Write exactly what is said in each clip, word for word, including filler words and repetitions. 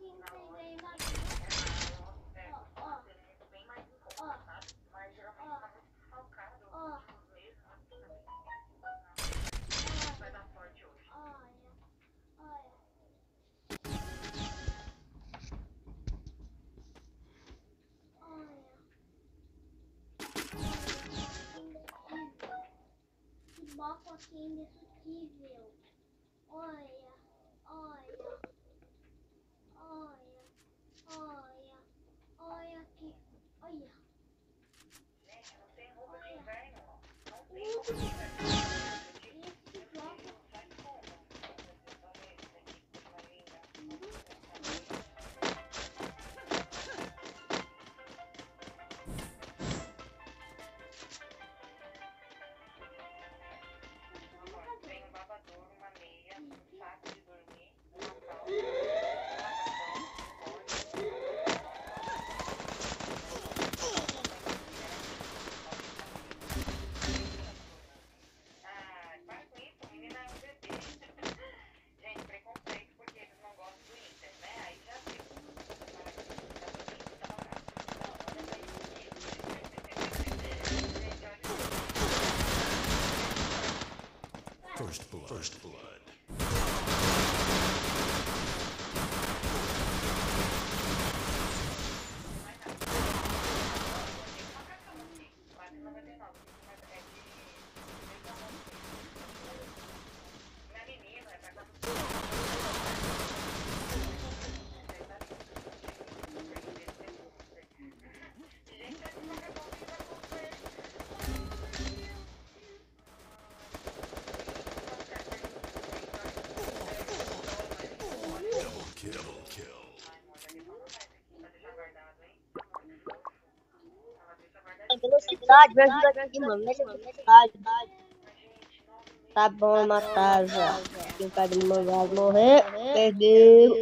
Bloco aqui indestrutível. Olha, olha, olha, olha, olha aqui, olha. Gente, não tem roupa de inverno, não tem roupa de inverno. Esse bloco Faz como? Tem um babador, uma meia, um saco de dormir, uma calça, um ah, para com isso, a menina é um bebê. Gente, preconceito porque eles não gostam do Inter, né? Aí já viu. First blood. First blood. Double kill. Velocidade, me ajuda aqui, mano. Velocidade. Tá bom, matar já. O cara do meu vai morrer. Perdeu.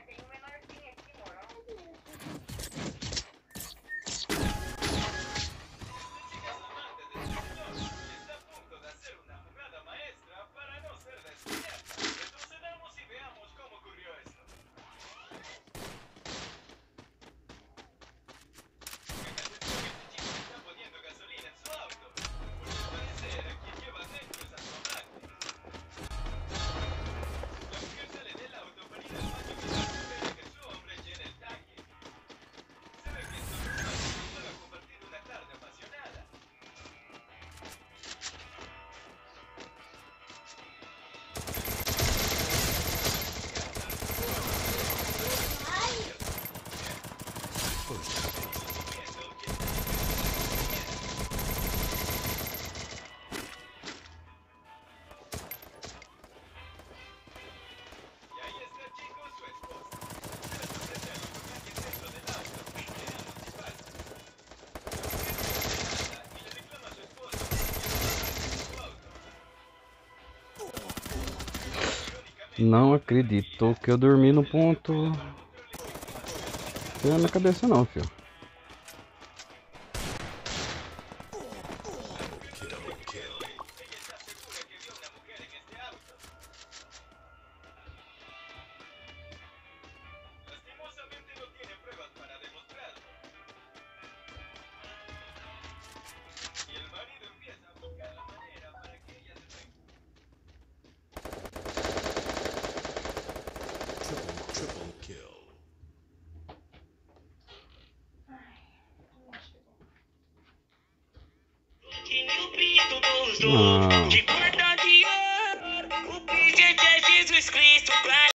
Não acredito que eu dormi no ponto. Não é na cabeça não, filho. Double kill. Triple, triple kill. Ah.